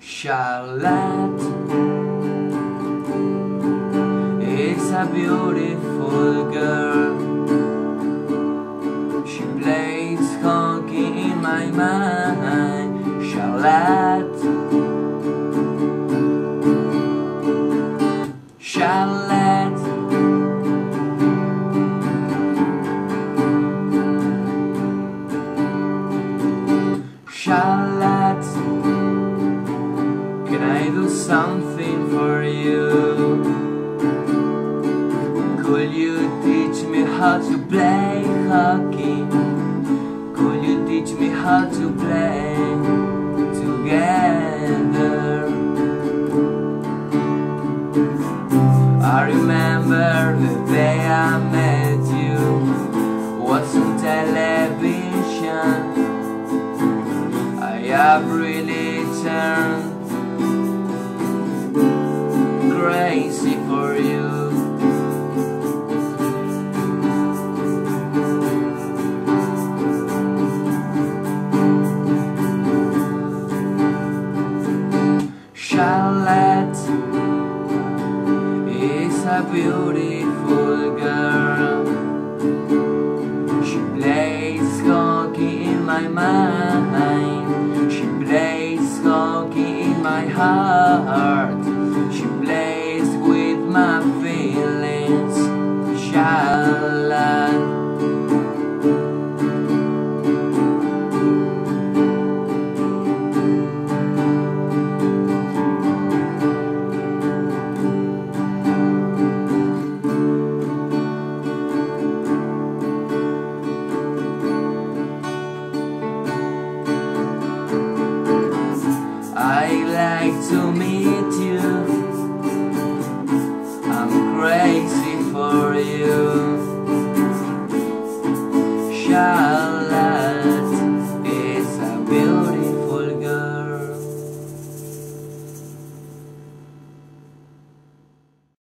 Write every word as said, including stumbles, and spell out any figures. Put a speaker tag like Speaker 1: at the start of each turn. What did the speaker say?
Speaker 1: Charlotte is a beautiful girl. She plays hockey in my mind. Charlotte, Charlotte, Charlotte, can I do something for you? Could you teach me how to play hockey? Could you teach me how to play together? I remember the day I met you was on television. I have really turned crazy for you. Charlotte is a beautiful girl. She plays hockey in my mind. She plays hockey in my heart. She plays with my feelings. Charlotte, I'd like to meet